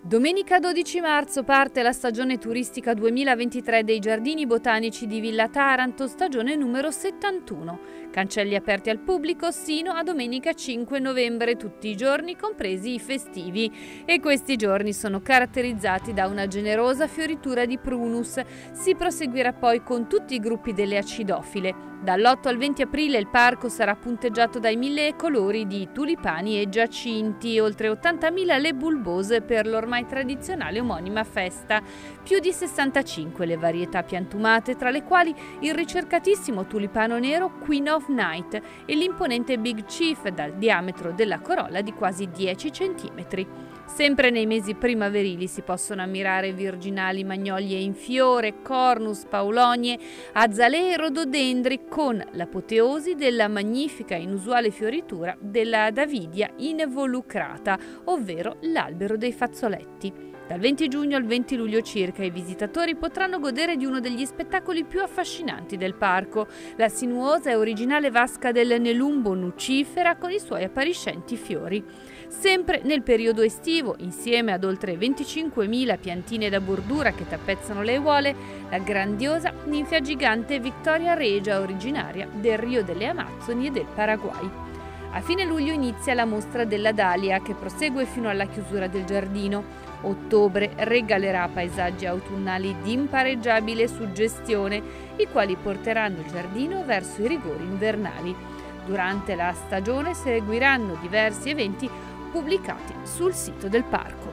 Domenica 12 marzo parte la stagione turistica 2023 dei Giardini Botanici di Villa Taranto, stagione numero 71. Cancelli aperti al pubblico sino a domenica 5 novembre, tutti i giorni compresi i festivi. E questi giorni sono caratterizzati da una generosa fioritura di prunus. Si proseguirà poi con tutti i gruppi delle acidofile. Dall'8 al 20 aprile il parco sarà punteggiato dai 1000 colori di tulipani e giacinti, oltre 80.000 le bulbose per l'ormai tradizionale omonima festa, più di 65 le varietà piantumate, tra le quali il ricercatissimo tulipano nero Queen of Night e l'imponente Big Chief dal diametro della corolla di quasi 10 cm. Sempre nei mesi primaverili si possono ammirare virginali magnolie in fiore, cornus, paulonie, azalee e rododendri, con l'apoteosi della magnifica e inusuale fioritura della Davidia involucrata, ovvero l'albero dei fazzoletti. Dal 20 giugno al 20 luglio circa i visitatori potranno godere di uno degli spettacoli più affascinanti del parco, la sinuosa e originale vasca del Nelumbo nucifera con i suoi appariscenti fiori. Sempre nel periodo estivo, insieme ad oltre 25.000 piantine da bordura che tappezzano le aiuole, la grandiosa ninfea gigante Victoria Regia, originaria del Rio delle Amazzoni e del Paraguay. A fine luglio inizia la mostra della Dalia, che prosegue fino alla chiusura del giardino. Ottobre regalerà paesaggi autunnali di impareggiabile suggestione, i quali porteranno il giardino verso i rigori invernali. Durante la stagione seguiranno diversi eventi pubblicati sul sito del parco.